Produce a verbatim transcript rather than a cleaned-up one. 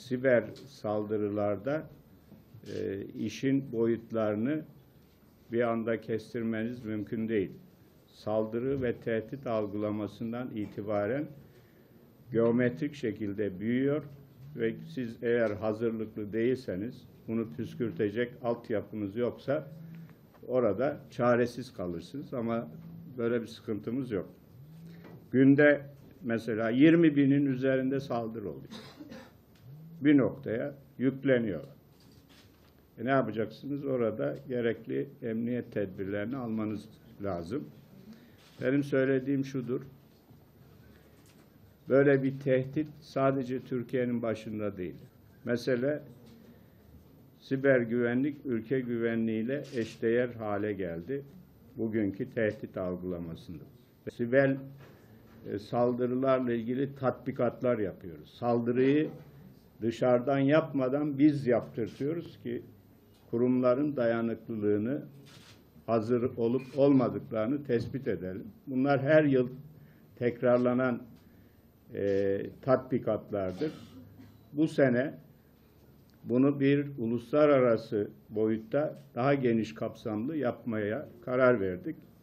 siber saldırılarda e, işin boyutlarını bir anda kestirmeniz mümkün değil. Saldırı ve tehdit algılamasından itibaren geometrik şekilde büyüyor ve siz eğer hazırlıklı değilseniz, bunu püskürtecek altyapınız yoksa orada çaresiz kalırsınız, ama böyle bir sıkıntımız yok. Günde mesela yirmi binin üzerinde saldırı oluyor. Bir noktaya yükleniyor. E ne yapacaksınız? Orada gerekli emniyet tedbirlerini almanız lazım. Benim söylediğim şudur: böyle bir tehdit sadece Türkiye'nin başında değil. Mesele siber güvenlik, ülke güvenliğiyle eşdeğer hale geldi bugünkü tehdit algılamasında. Siber e, saldırılarla ilgili tatbikatlar yapıyoruz. Saldırıyı dışarıdan yapmadan biz yaptırtıyoruz ki kurumların dayanıklılığını, hazır olup olmadıklarını tespit edelim. Bunlar her yıl tekrarlanan e, tatbikatlardır. Bu sene bunu bir uluslararası boyutta daha geniş kapsamlı yapmaya karar verdik.